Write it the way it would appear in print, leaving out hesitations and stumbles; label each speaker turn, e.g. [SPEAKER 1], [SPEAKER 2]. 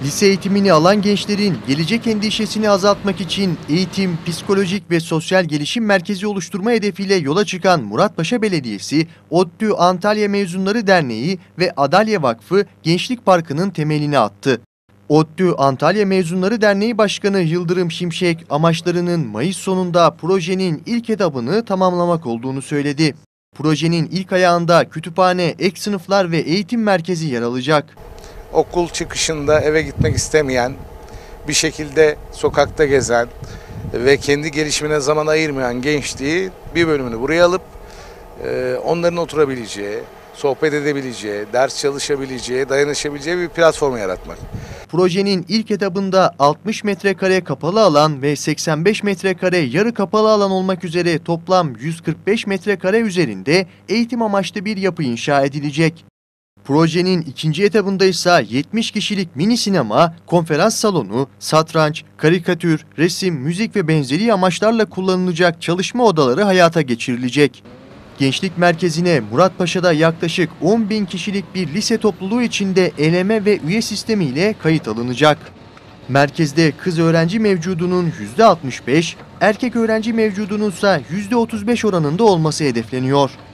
[SPEAKER 1] Lise eğitimini alan gençlerin gelecek endişesini azaltmak için eğitim, psikolojik ve sosyal gelişim merkezi oluşturma hedefiyle yola çıkan Muratpaşa Belediyesi, ODTÜ Antalya Mezunları Derneği ve Adalya Vakfı Gençlik Parkı'nın temelini attı. ODTÜ Antalya Mezunları Derneği Başkanı Yıldırım Şimşek, amaçlarının Mayıs sonunda projenin ilk etabını tamamlamak olduğunu söyledi. Projenin ilk ayağında kütüphane, ek sınıflar ve eğitim merkezi yer alacak.
[SPEAKER 2] Okul çıkışında eve gitmek istemeyen, bir şekilde sokakta gezen ve kendi gelişimine zaman ayırmayan gençliği bir bölümünü buraya alıp onların oturabileceği, sohbet edebileceği, ders çalışabileceği, dayanışabileceği bir platform yaratmak.
[SPEAKER 1] Projenin ilk etabında 60 metrekare kapalı alan ve 85 metrekare yarı kapalı alan olmak üzere toplam 145 metrekare üzerinde eğitim amaçlı bir yapı inşa edilecek. Projenin ikinci etabında ise 70 kişilik mini sinema, konferans salonu, satranç, karikatür, resim, müzik ve benzeri amaçlarla kullanılacak çalışma odaları hayata geçirilecek. Gençlik merkezine Muratpaşa'da yaklaşık 10.000 kişilik bir lise topluluğu içinde eleme ve üye sistemiyle kayıt alınacak. Merkezde kız öğrenci mevcudunun %65, erkek öğrenci mevcudunun ise %35 oranında olması hedefleniyor.